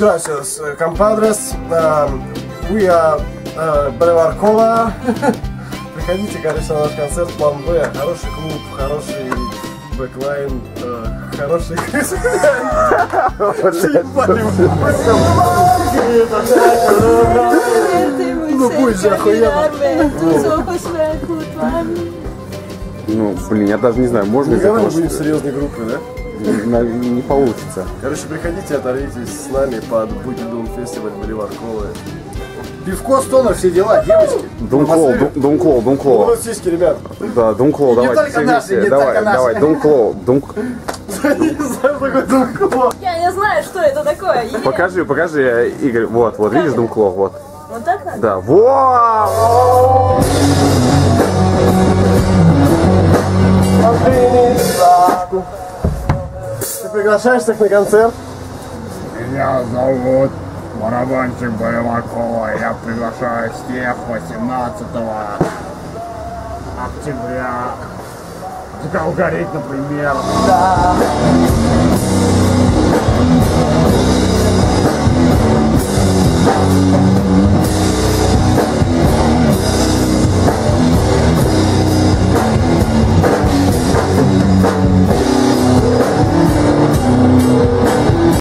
gracias, compadres. We are Boulevard. Приходите, конечно, на наш концерт План Б. Хороший клуб, хороший бэклайн, хороший... Ну будь же охуенно. Ну, блин, я даже не знаю, можно из Никогда этого... не будем серьезной группой, да? Не получится. Короче, приходите, оторвитесь с нами под Буги-Дум фестиваль Боливар Колы. Пивко, стонер, все дела, девочки. Думклоу. Вот сиськи, ребят. Да, Думклоу, И не давай. только наши, не только наши. Давай, Думклоу. Я не знаю, такой Думкло. Я не знаю, что это такое. Покажи, Игорь, вот, видишь Думклоу, вот. Вот так надо? Да, вот! Ты приглашаешь всех на концерт? Меня зовут барабанщик Боливакова. Я приглашаю всех 18 октября. Угореть, например.